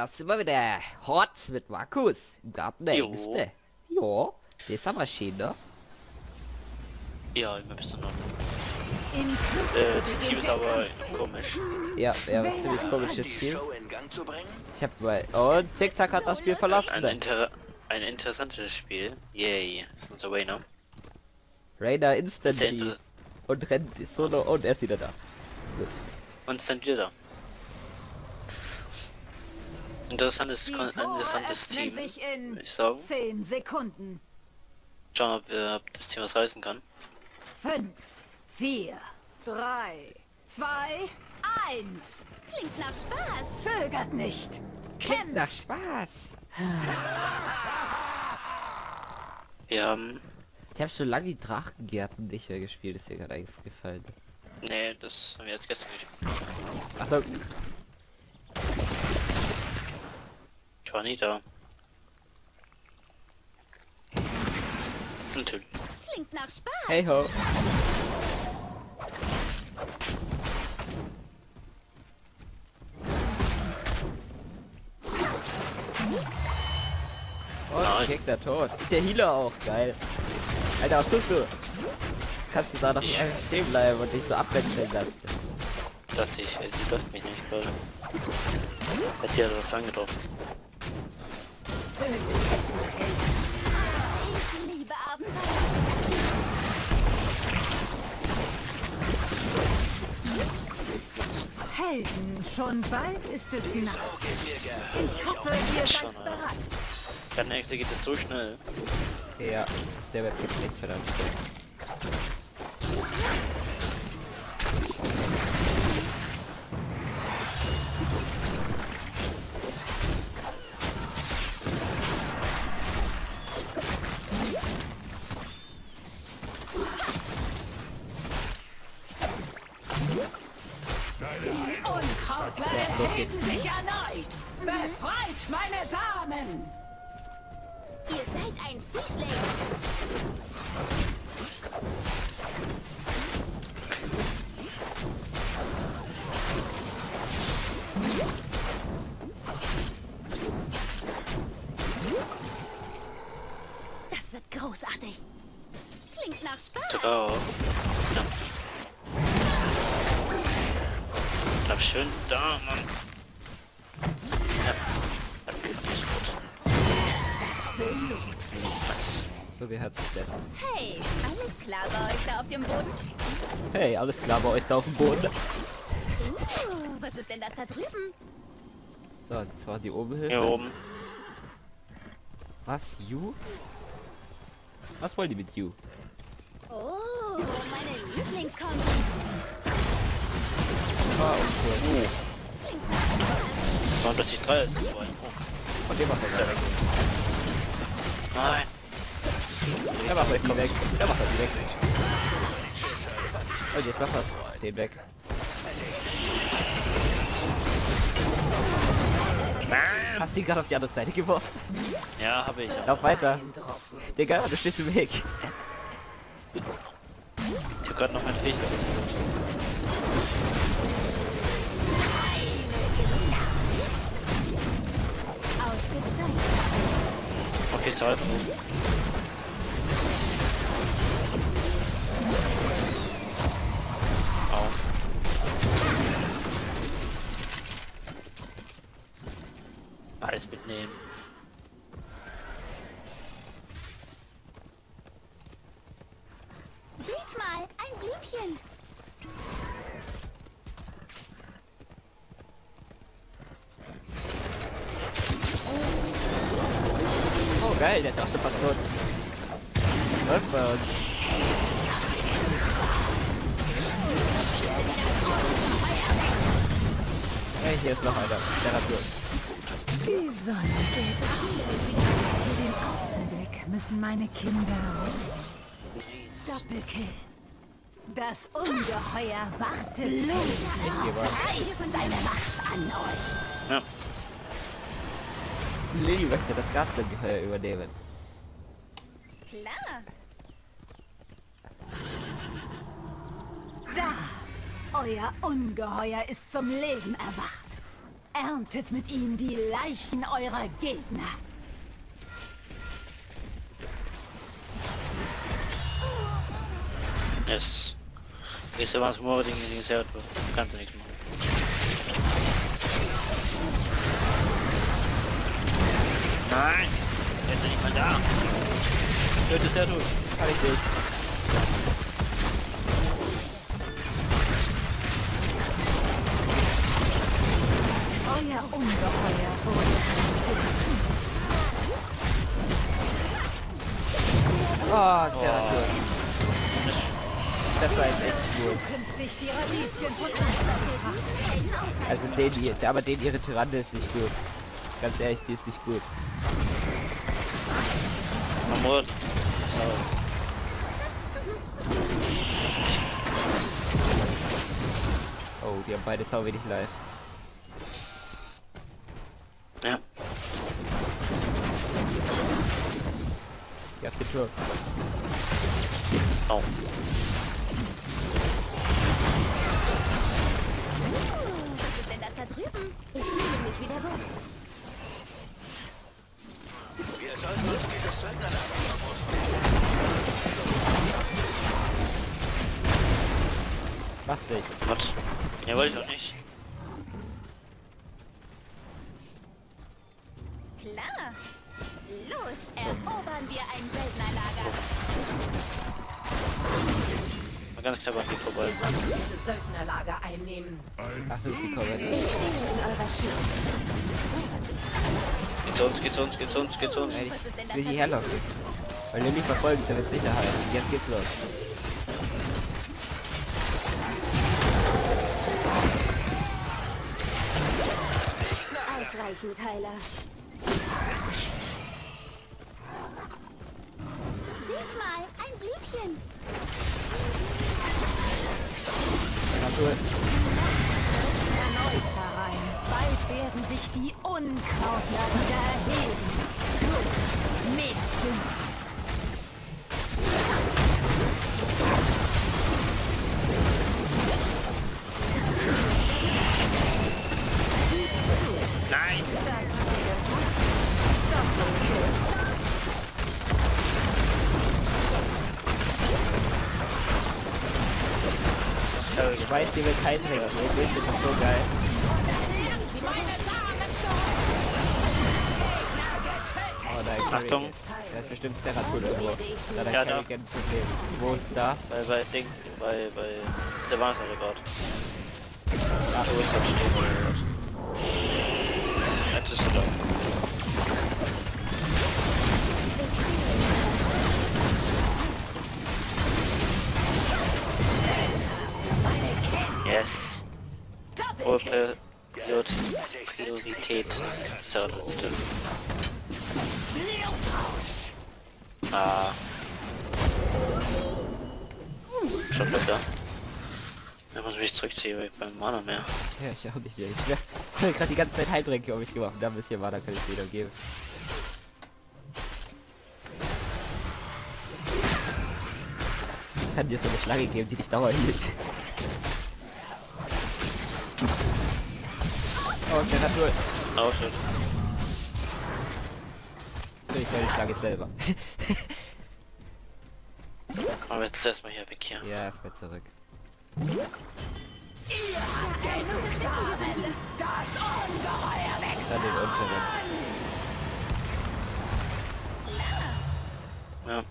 da sind wir wieder. Horts mit Markus im Garten der Jo. Ängste. Jo, das ist eine Maschine. Ja, immer bist du noch. In Das Team ist aber komisch. Ja, ein ziemlich komisches Die Spiel. Show in Gang zu bringen? Ich hab mal... Und Zickzack hat das Spiel verlassen. Ein interessantes Spiel. Yay, ist unser Wayner. Rainer instant Sehr lief und rennt solo und er ist wieder da. Gut. Und ist dann wieder da. Interessantes Team. sich in Würde ich sagen. 10 Sekunden. Schauen, ob das Team was reißen kann. 5, 4, 3, 2, 1. Klingt nach Spaß. Zögert nicht. Klingt nach Kämpft. Spaß. Wir haben... Ich habe schon lange die Drachengärten nicht mehr gespielt, ist mir gerade eingefallen. Nee, das haben wir jetzt gestern gespielt. Achtung. Ich war nie da. Natürlich. Klingt nach Spaß. Hey ho. Oh, Nein. Gegner tot. Der Healer auch, geil. Alter, was tust du? Kannst du da noch Ich- einfach stehen bleiben und dich so abwechseln lassen? Dachte ich, das mich nicht gerade. Hätte ja was angetroffen. Ich liebe Abenteuer. Helden, schon bald ist es Nacht. So geht mir gern. Ich hoffe, ihr Schon, seid bereit. Dann nächste geht es so schnell. Ja, der wird jetzt echt verdammt schnell. Unkrautler los geht's. erheben sich erneut. Befreit meine Samen. Ihr seid ein Fiesling. Das wird großartig. Klingt nach Spaß. Drauf. Ja. Bleib schön da, Mann. Ja. Hat mich tot. Nice. So wie hat's gesessen. Hey, alles klar bei euch da auf dem Boden? Hey, alles klar bei euch da auf dem Boden? Was ist denn das da drüben? So, das war die Oberhilfe. Hier oben. Was? You? Was wollen die mit You? Oh, meine Lieblingskombi. Ah, okay. Klingt nach Spaß. Warum das die 3 ist? 2. Oh, Und der macht sehr er gut. Nein. Der macht die weg. Der macht die weg. Und jetzt macht er den weg. Hast du ihn gerade auf die andere Seite geworfen? Ja, habe ich. Lauf weiter. Digga, du stehst im Weg. Ich habe gerade noch mein Fähigkeit. Ausgezeichnet. Okay, ist halb. Au. Alles mitnehmen. Seht mal, ein Blümchen. Oh geil, der ist auch schon fast tot. Läuft bei uns. Hey, hier ist noch einer. Der hat durch. Die Sonne geht auf. Für den Augenblick müssen meine Kinder Doppelkill. Das Ungeheuer wartet. Ich geh mal. Reißt seine Macht an euch. Ja. Lilly möchte das Gartengeheuer übernehmen. Klar. Da! Euer Ungeheuer ist zum Leben erwacht. Erntet mit ihm die Leichen eurer Gegner. Yes. Gehst du was morgen gegen die Server? Kannst du nichts machen. Nein! Der ist nicht mal da! Töte es ja du! Kann ich nicht. Euer Ungeheuer wurde Oh, Zeratul. Das war jetzt echt gut. künftig die Radieschen von uns betrachten. Also den hier, aber den ihre Tyrande ist nicht gut. Ganz ehrlich, die ist nicht gut. Amor. So. Oh, die haben beide sau wenig live. Ja. Die auf den Turm. Oh. Was ist denn das da drüben? Ich fühle mich wieder wohl. Wir sollten uns dieses Söldnerlager verwursten. Mach's nicht. Was? Ja, wollte ich doch nicht. Klar. Los, erobern wir ein Söldnerlager. Mal ganz knapp an mir vorbei. Dieses Söldnerlager einnehmen. Ach, das ist die Korrekt. In eurer Schule. Geht zu uns, geht zu uns, geht zu uns, geht zu uns. Nein, ich will die herlocken. Weil Lilly verfolgen sie mit Sicherheit. Jetzt geht's los. Ausreichend, Tyler. Seht mal, ein Blümchen. Zeratul. Erneut herein. Bald werden sich die Unkrautler wieder erheben. Gut, mehr Dünger. Nice! Ich weiß, die will keinen Dreck. Das ist so geil. Oh nein, Achtung. Da ist bestimmt Zeratul irgendwo. Da hat Ja, der da. Kerrigan ein Problem. Wo ist da? Bei Ding, bei Silvanas Rekord. Ach, wo ist das stehen? Jetzt ist er da. Yes. Hohe Priorität ist ja das stimmt. Ah. Schon besser. Da muss ich mich zurückziehen, weil ich beim Mana mehr. Ja, ich auch nicht. Ich habe gerade die ganze Zeit Heiltränke um mich gemacht. Da ein bisschen Mana kann ich wieder geben. Ich kann dir so eine Schlange geben, die dich dauernd hielt. Oh, Zeratul. Oh shit. Ich will die Schlange selber. Aber jetzt erstmal hier weg hier. Ja, erstmal zurück. Dann den unteren. Ja.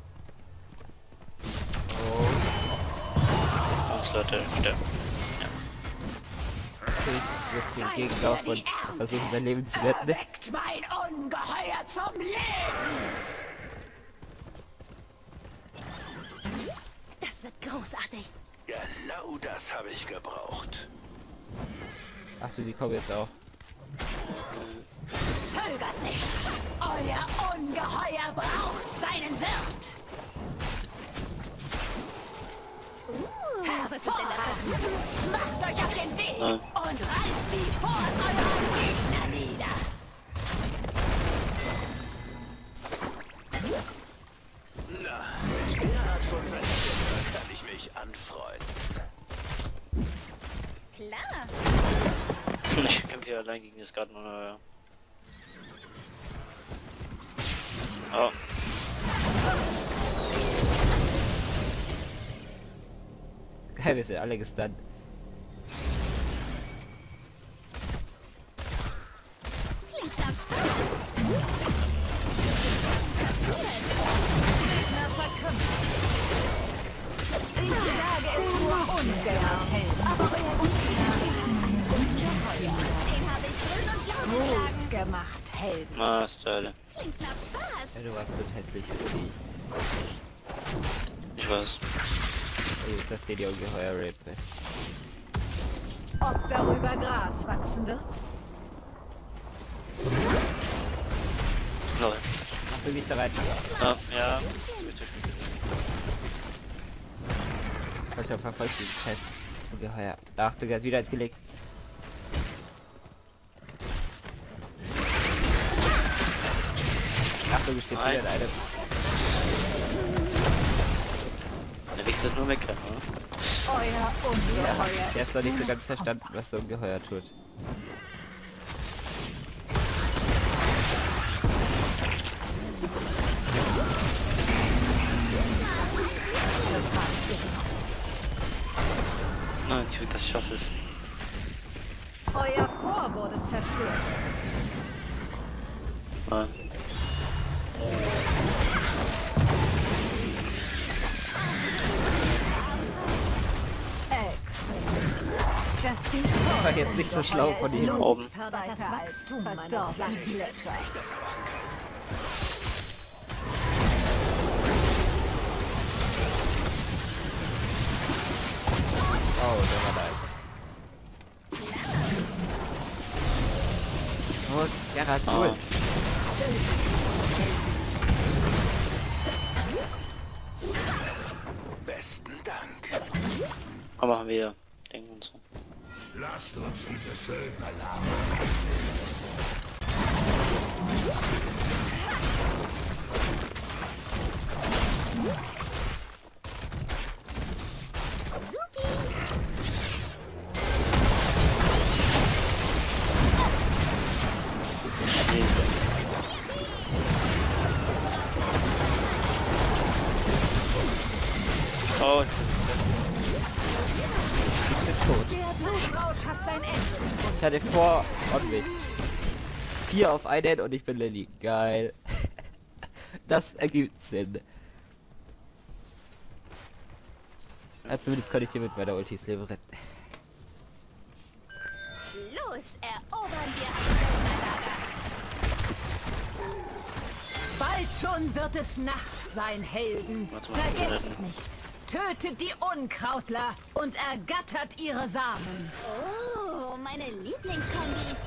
Oh, Uns Leute wieder. okay, ich muss den Gegenlauf und versuchen sein Leben zu retten. Weckt mein Ungeheuer zum Leben! Das wird großartig. Genau das habe ich gebraucht. Ach du, die kommen jetzt auch. Zögert nicht! Euer Ungeheuer braucht seinen Wirt! Was ist denn das da? Macht euch auf den Weg Ja. und reißt die Forts eurer Gegner nieder! Na, mit der Art von Sanitäter kann ich mich anfreunden. Klar. Ich kämpfe hier allein gegen das Garten oder. Oh. Geil, wir sind alle gestunt. Klingt nach Spaß. Gegner verkrümmt. Ich sage es nur ungern, aber euer Gegner ist ein Ungeheuer. Den habe ich grün und blau geschlagen. Gut gemacht, Helden. Master. Klingt nach Spaß. Ja, du warst so hässlich wie Ich weiß. ich. Das dir die ungeheuer Rape. Ob darüber Gras wachsen wird? Lol. Ach, du gehst da rein. Ja, ja. Das wird zu spät. Ich hab verfolgt diesen Test. Ungeheuer. Ach, du hast wieder ins Gelegt. Ach, du stehst wieder in einem. Der Wichser ist nur weg, oder? Euer Ungeheuer Der ist doch nicht so ganz verstanden, was so ungeheuer tut. Nein, ich will das schaffen. Euer Fort wurde zerstört. Nein. Das War jetzt nicht so schlau von ihm. Oben. Das Wachstum meiner Pflanzenblätter. Oh, der war nice. Oh, Sierra Tool. Besten Dank. Aber machen wir denken und so. Lasst uns diese Söldnerlager. Oh, Der Blutrausch hat sein Ende. Ich hatte vor on mich. 4 auf einen und ich bin Lilly. Geil. Das ergibt Sinn. Ja, zumindest konnte ich dir mit meiner Ultis Leben retten. Los, erobern wir ein Söldnerlager. Bald schon wird es Nacht sein, Helden. Warte mal, Vergesst nicht. Tötet die Unkrautler und ergattert ihre Samen. Oh, meine Lieblingskombi.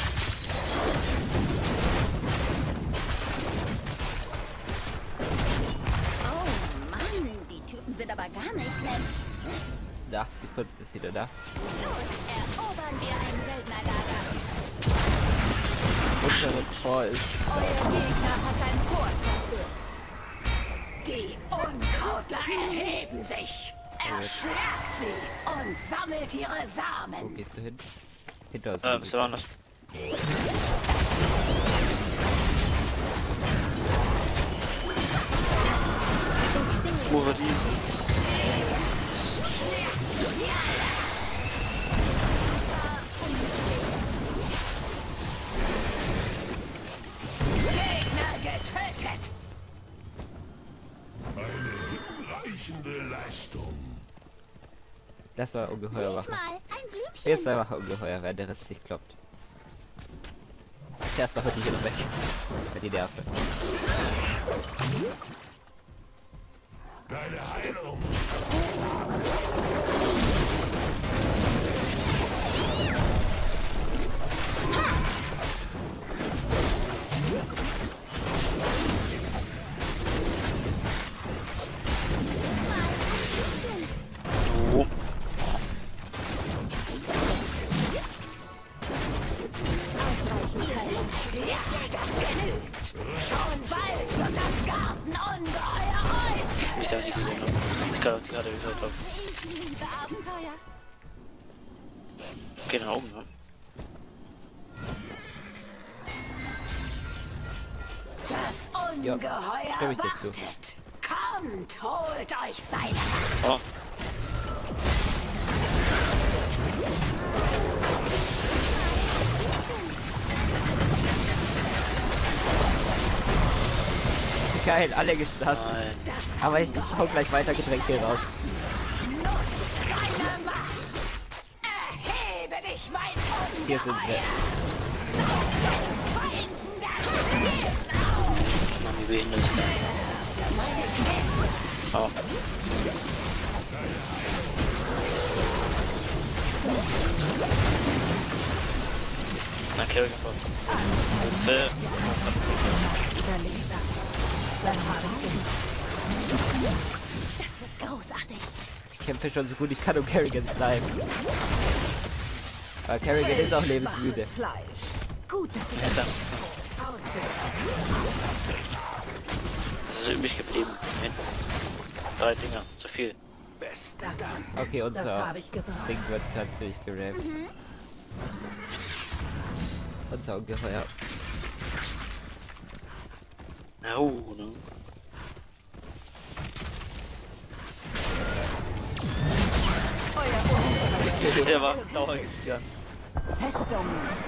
Oh Mann, die Typen sind aber gar nicht nett. Nach Sekunden ist wieder da. Los, erobern wir ein Söldnerlager. Unseres Tor ist. Euer Gegner hat ein Fort zerstört. Die Unkrautler erheben sich. Erschlagt sie und sammelt ihre Wo Samen. gehst du hin? Hinter uns. bist du woanders? Wo war die? Gegner getötet. Eine reichende Leistung. Das war ungeheuer Seht Wache. mal, ein Blümchen. Jetzt einfach ungeheuer, wenn der Rest nicht klappt. Erstmal heute hier noch weg. Bei die Nerven. Deine Heilung. Oh. Schon bald wird das Gartenungeheuer euch. Wie ich da nicht gesehen habe. Ich glaube, die hatte gesagt habe. Ich liebe Abenteuer. Geh nach oben, ne? Ja, Ungeheuer stimme ich dir zu. wartet. Kommt, holt euch seine... Oh, Geil, alle geschlossen. nein. Das Aber ich hau gleich weiter Getränke raus. nutzt seine Macht. Erhebe dich, mein Ungeheuer. Hier sind sie. Feinden das Leben auf. Mann, wie behindert ist der? Oh. Na, Carry kaputt. Hilfe. Das wird großartig. Ich kämpfe schon so gut ich kann um Kerrigan bleiben. Aber Kerrigan ist auch lebensmüde. Fleisch. Gut, dass Wer ist das? Das ist übrig geblieben. Hinten. 3 Dinger. Zu viel. Besten Dank. Okay, Das unser habe ich gebraucht. Ding wird gerade ziemlich gerammt. Unser Ungeheuer. Oh, ne? Euer Ungeheuer. Der war Dauergestion. Festung.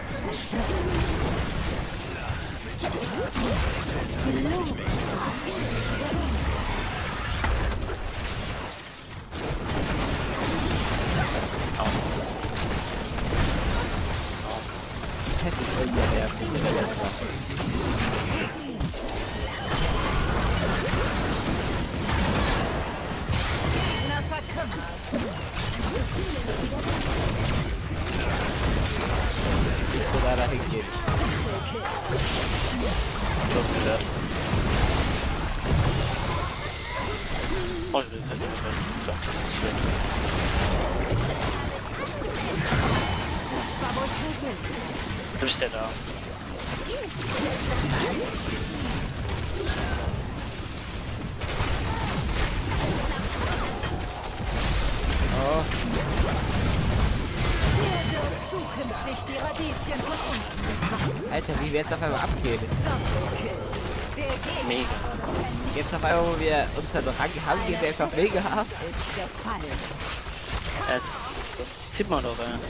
Das ist irgendwie nervig. Na verkümmert. Wo da dahin geht. Oh, ich will fest nicht mehr. Klar, das ist schön. Das war wohl persönlich. Du bist ja da. Oh, Hier wird zukünftig die Radieschen von uns. Alter, wie wir jetzt auf einmal abgehen. Doppelkill. Der Gegner Mega. Jetzt auf einmal, wo wir unseren Rang haben, gehen wir einfach mega ab. ist gefallen. Es ist so. Sieht man doch, ja.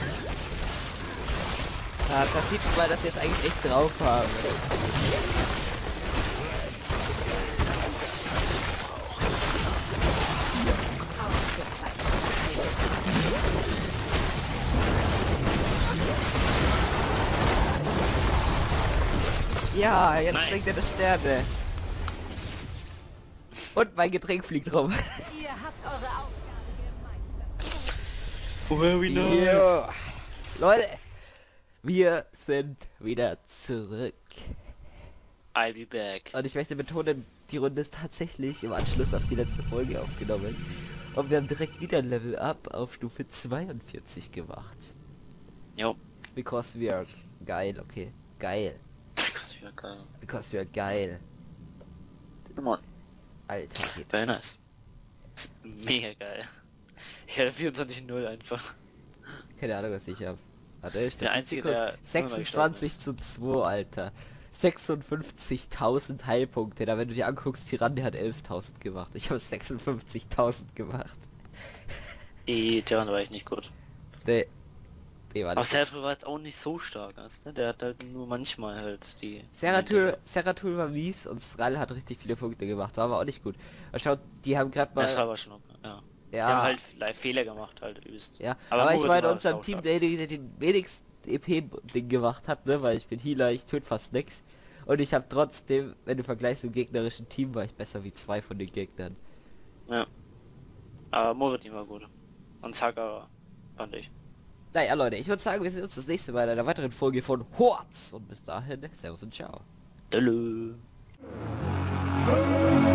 Ja, das sieht man mal, dass wir es eigentlich echt drauf haben. Ja, jetzt Nice. bringt er das Sterne. Und mein Getränk fliegt rum. Ihr habt eure Aufgabe gemeistert. Very Ja. Leute, wir sind wieder zurück. I'll be back. Und ich möchte betonen, die Runde ist tatsächlich im Anschluss auf die letzte Folge aufgenommen. Und wir haben direkt wieder ein Level Up auf Stufe 42 gemacht. Jo. Because we are geil, okay. Geil. Das wäre geil. Because we are geil. Come on. Alter, geht. Very nice. Das ist mega geil. Ja, 24-0 einfach. Keine Ahnung, was ich hab. Warte, Der Einzige, der 26 zu 2, Alter. 56.000 Heilpunkte. Da wenn du dir anguckst, Tyranne hat 11.000 gemacht. Ich habe 56.000 gemacht. Die Terran war echt nicht gut. Nee. Nee, war Aber nicht. Seratul war jetzt auch nicht so stark, weißt du? Der hat halt nur manchmal halt die... Seratul war mies und Sral hat richtig viele Punkte gemacht. War aber auch nicht gut. Aber schaut, die haben gerade mal... Das war aber schon okay, ja. Ja. Die haben halt live Fehler gemacht halt übelst. Ja, aber ich Murat meine war unserem saustark. Team, der den wenigsten EP-Ding gemacht hat, ne? Weil ich bin Healer, ich töte fast nix. Und ich habe trotzdem, wenn du vergleichst im gegnerischen Team, war ich besser wie 2 von den Gegnern. Ja. Aber Moradin war gut. Und Saga fand ich. Naja Leute, ich würde sagen, wir sehen uns das nächste Mal in einer weiteren Folge von Horts. Und bis dahin, Servus und Ciao. Dölö.